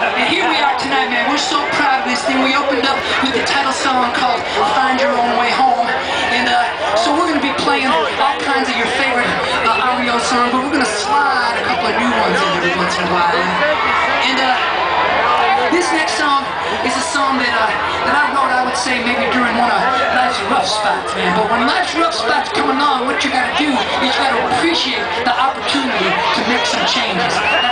And here we are tonight, man. We're so proud of this thing. We opened up with the title song called Find Your Own Way Home. And so we're going to be playing all kinds of your favorite REO songs, but we're going to slide a couple of new ones in every once in a while. And this next song is a song that I wrote, I would say, maybe during one of life's rough spots, man. But when life's rough spots come along, what you got to do is you got to appreciate the opportunity to make some changes.